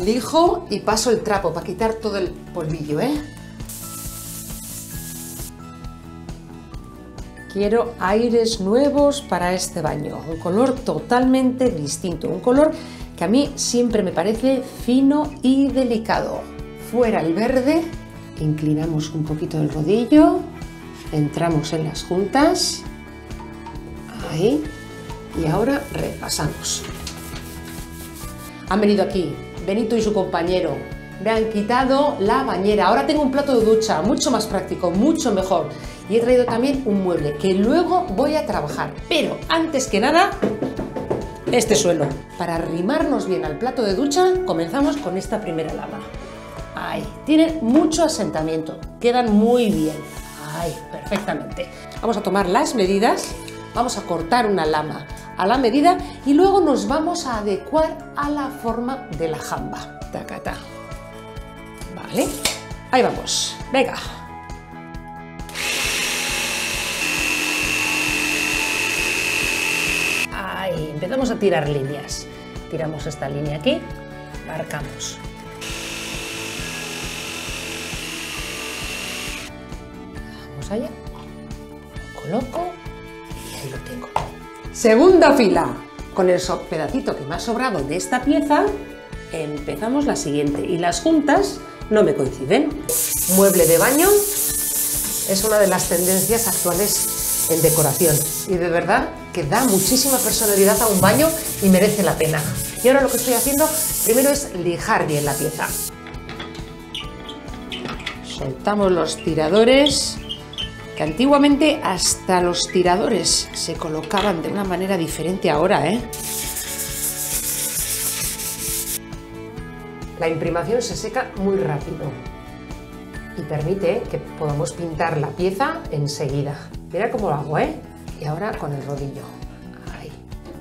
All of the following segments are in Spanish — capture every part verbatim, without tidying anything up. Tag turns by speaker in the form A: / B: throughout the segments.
A: lijo y paso el trapo para quitar todo el polvillo, ¿eh? Quiero aires nuevos para este baño, un color totalmente distinto, un color que a mí siempre me parece fino y delicado. Fuera el verde, inclinamos un poquito el rodillo, entramos en las juntas, ahí, y ahora repasamos. Han venido aquí Benito y su compañero, me han quitado la bañera, ahora tengo un plato de ducha mucho más práctico, mucho mejor, y he traído también un mueble que luego voy a trabajar, pero antes que nada, este suelo. Para arrimarnos bien al plato de ducha, comenzamos con esta primera lama. Ahí, tienen mucho asentamiento, quedan muy bien, ahí, perfectamente. Vamos a tomar las medidas, vamos a cortar una lama a la medida y luego nos vamos a adecuar a la forma de la jamba. Tacata. Vale, ahí vamos, venga. Ahí, empezamos a tirar líneas. Tiramos esta línea aquí, marcamos. Vamos allá, lo coloco y ahí lo tengo. Segunda fila. Con el pedacito que me ha sobrado de esta pieza, empezamos la siguiente. Y las juntas no me coinciden. Mueble de baño es una de las tendencias actuales en decoración. Y de verdad que da muchísima personalidad a un baño y merece la pena. Y ahora lo que estoy haciendo primero es lijar bien la pieza. Soltamos los tiradores, que antiguamente hasta los tiradores se colocaban de una manera diferente ahora, ¿eh? La imprimación se seca muy rápido y permite que podamos pintar la pieza enseguida. Mira cómo lo hago, ¿eh? Y ahora con el rodillo. Ahí.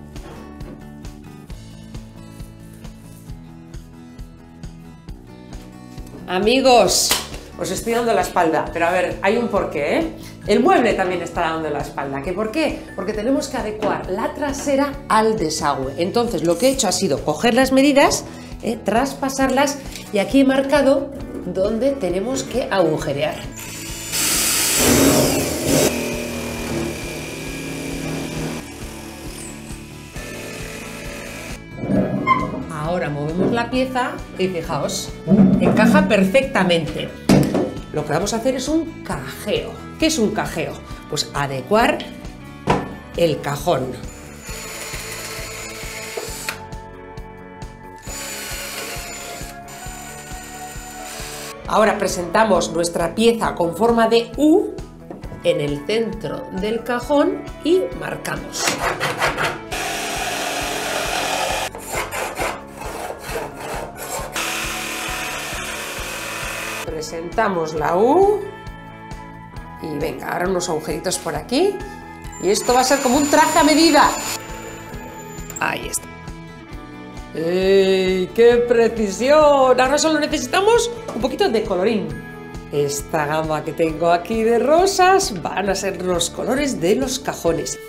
A: Amigos, os estoy dando la espalda, pero a ver, hay un porqué, ¿eh? El mueble también está dando la espalda. ¿Qué por qué? Porque tenemos que adecuar la trasera al desagüe. Entonces, lo que he hecho ha sido coger las medidas, ¿eh? traspasarlas, y aquí he marcado donde tenemos que agujerear. Ahora movemos la pieza y fijaos, encaja perfectamente. Lo que vamos a hacer es un cajeo. ¿Qué es un cajeo? Pues adecuar el cajón. Ahora presentamos nuestra pieza con forma de U en el centro del cajón y marcamos. Presentamos la U y venga, ahora unos agujeritos por aquí y esto va a ser como un traje a medida. Ahí está. ¡Ey! ¡Qué precisión! Ahora solo necesitamos un poquito de colorín. Esta gama que tengo aquí de rosas van a ser los colores de los cajones.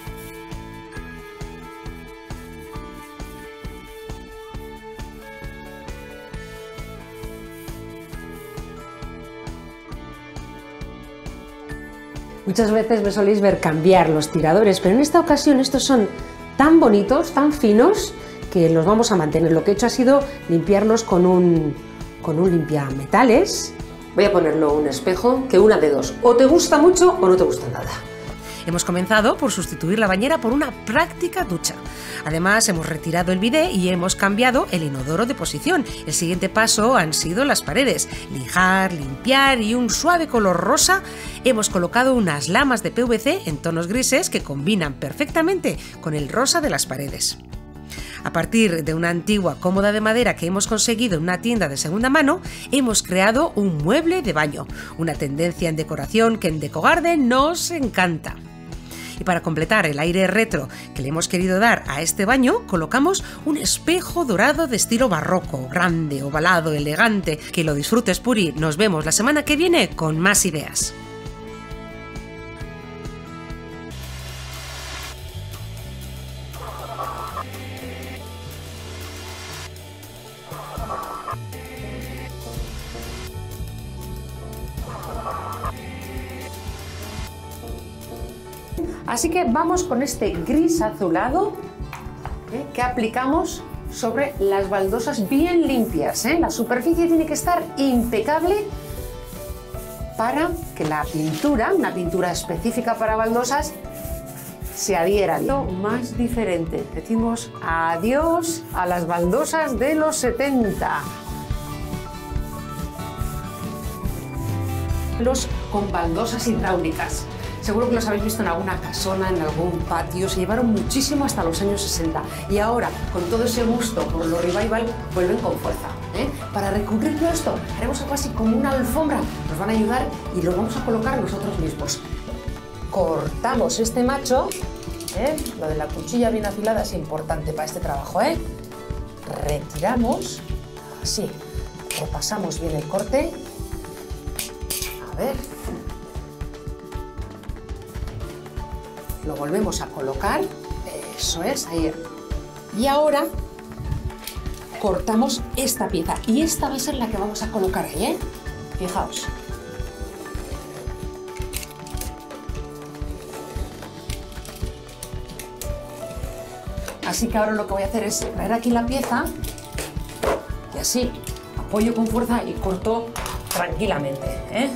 A: Muchas veces me soléis ver cambiar los tiradores, pero en esta ocasión estos son tan bonitos, tan finos, que los vamos a mantener. Lo que he hecho ha sido limpiarlos con un, con un limpiametales. Voy a ponerlo un espejo, que una de dos, o te gusta mucho o no te gusta nada. Hemos comenzado por sustituir la bañera por una práctica ducha. Además, hemos retirado el bidé y hemos cambiado el inodoro de posición. El siguiente paso han sido las paredes. Lijar, limpiar y un suave color rosa. Hemos colocado unas lamas de P V C en tonos grises que combinan perfectamente con el rosa de las paredes. A partir de una antigua cómoda de madera que hemos conseguido en una tienda de segunda mano, hemos creado un mueble de baño, una tendencia en decoración que en Decogarden nos encanta. Y para completar el aire retro que le hemos querido dar a este baño, colocamos un espejo dorado de estilo barroco, grande, ovalado, elegante. Que lo disfrutes, Puri. Nos vemos la semana que viene con más ideas. Así que vamos con este gris azulado, ¿eh?, que aplicamos sobre las baldosas bien limpias, ¿eh? La superficie tiene que estar impecable para que la pintura, una pintura específica para baldosas, se adhiera. Lo más diferente, decimos adiós a las baldosas de los setenta. Los con baldosas hidráulicas. Seguro que los habéis visto en alguna casona, en algún patio. Se llevaron muchísimo hasta los años sesenta y ahora, con todo ese gusto por lo revival, vuelven con fuerza, ¿eh? Para recubrir todo esto, haremos algo así como una alfombra. Nos van a ayudar y lo vamos a colocar nosotros mismos. Cortamos este macho, ¿eh? Lo de la cuchilla bien afilada es importante para este trabajo, ¿eh? Retiramos, así, repasamos bien el corte. A ver. Lo volvemos a colocar, eso es, ahí. Y ahora cortamos esta pieza y esta va a ser la que vamos a colocar ahí, ¿eh? Fijaos. Así que ahora lo que voy a hacer es traer aquí la pieza y así apoyo con fuerza y corto tranquilamente, ¿eh?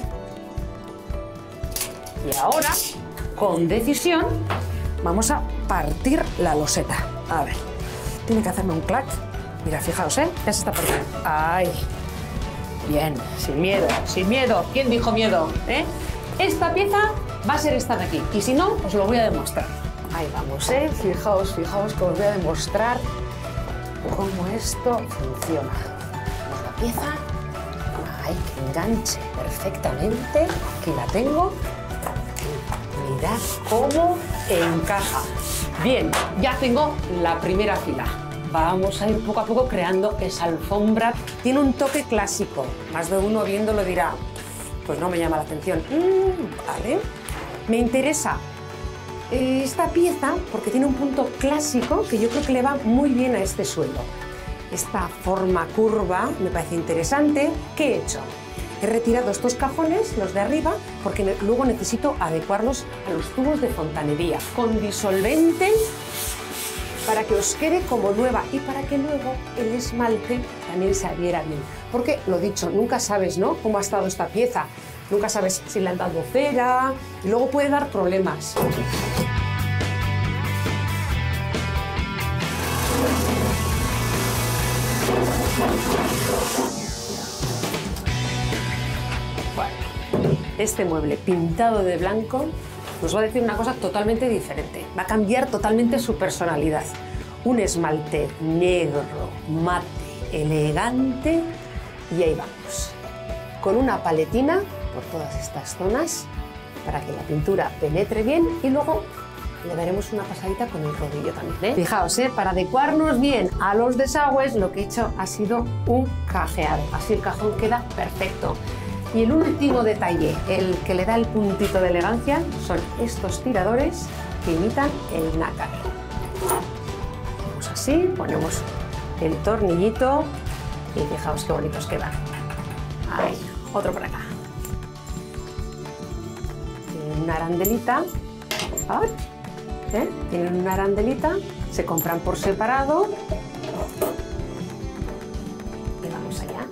A: Y ahora, con decisión, vamos a partir la loseta. A ver, tiene que hacerme un clac. Mira, fijaos, ¿eh? Ya se está partiendo. ¡Ay! Bien, sin miedo, sin miedo. ¿Quién dijo miedo? ¿Eh? Esta pieza va a ser esta de aquí. Y si no, os lo voy a demostrar. Ahí vamos, ¿eh? Fijaos, fijaos que os voy a demostrar cómo esto funciona. Vamos la pieza. ¡Ay, que enganche perfectamente! Aquí la tengo. Mirad cómo encaja. Bien, ya tengo la primera fila. Vamos a ir poco a poco creando esa alfombra. Tiene un toque clásico. Más de uno viéndolo dirá, pues no me llama la atención. Mm, vale. Me interesa esta pieza porque tiene un punto clásico que yo creo que le va muy bien a este suelo. Esta forma curva me parece interesante. ¿Qué he hecho? He retirado estos cajones, los de arriba, porque luego necesito adecuarlos a los tubos de fontanería con disolvente para que os quede como nueva y para que luego el esmalte también se adhiera bien. Porque, lo dicho, nunca sabes, ¿no?, cómo ha estado esta pieza. Nunca sabes si le han dado cera y luego puede dar problemas. Este mueble pintado de blanco nos va a decir una cosa totalmente diferente. Va a cambiar totalmente su personalidad. Un esmalte negro, mate, elegante y ahí vamos. Con una paletina por todas estas zonas para que la pintura penetre bien y luego le daremos una pasadita con el rodillo también, ¿eh? Fijaos, ¿eh? Para adecuarnos bien a los desagües lo que he hecho ha sido un cajeado. Así el cajón queda perfecto. Y el último detalle, el que le da el puntito de elegancia, son estos tiradores que imitan el nácar. Vamos así, ponemos el tornillito y fijaos qué bonitos quedan. Ahí, otro por acá. Tienen una arandelita. ¿Eh? Tienen una arandelita, se compran por separado. Y vamos allá.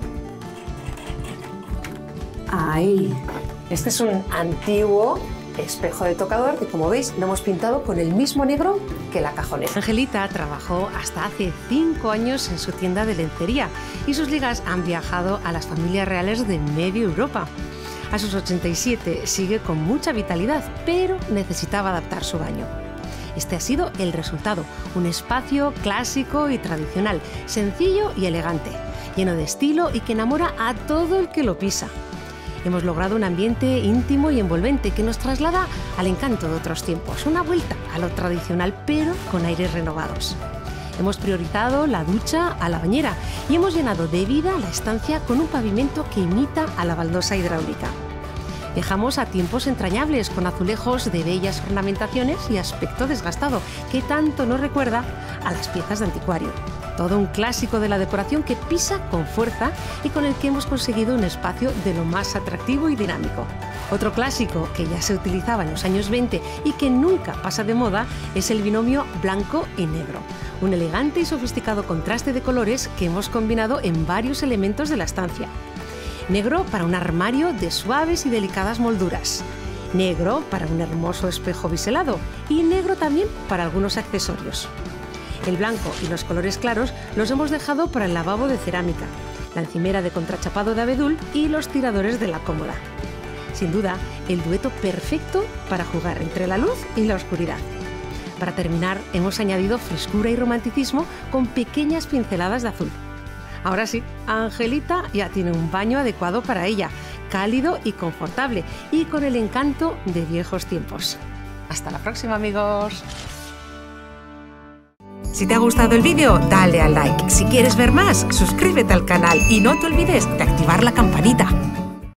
A: Ahí. Este es un antiguo espejo de tocador que, como veis, lo hemos pintado con el mismo negro que la cajonera.
B: Angelita trabajó hasta hace cinco años en su tienda de lencería y sus ligas han viajado a las familias reales de media Europa. A sus ochenta y siete sigue con mucha vitalidad, pero necesitaba adaptar su baño. Este ha sido el resultado, un espacio clásico y tradicional, sencillo y elegante, lleno de estilo y que enamora a todo el que lo pisa. Hemos logrado un ambiente íntimo y envolvente que nos traslada al encanto de otros tiempos, una vuelta a lo tradicional pero con aires renovados. Hemos priorizado la ducha a la bañera y hemos llenado de vida la estancia con un pavimento que imita a la baldosa hidráulica. Viajamos a tiempos entrañables con azulejos de bellas ornamentaciones y aspecto desgastado que tanto nos recuerda a las piezas de anticuario. todo un clásico de la decoración que pisa con fuerza y con el que hemos conseguido un espacio de lo más atractivo y dinámico. Otro clásico que ya se utilizaba en los años veinte y que nunca pasa de moda es el binomio blanco y negro, un elegante y sofisticado contraste de colores que hemos combinado en varios elementos de la estancia. Negro para un armario de suaves y delicadas molduras, negro para un hermoso espejo biselado y negro también para algunos accesorios. El blanco y los colores claros los hemos dejado para el lavabo de cerámica, la encimera de contrachapado de abedul y los tiradores de la cómoda. Sin duda, el dueto perfecto para jugar entre la luz y la oscuridad. Para terminar, hemos añadido frescura y romanticismo con pequeñas pinceladas de azul. Ahora sí, Angelita ya tiene un baño adecuado para ella, cálido y confortable, y con el encanto de viejos tiempos. Hasta la próxima, amigos.
C: Si te ha gustado el vídeo, dale al like. Si quieres ver más, suscríbete al canal y no te olvides de activar la campanita.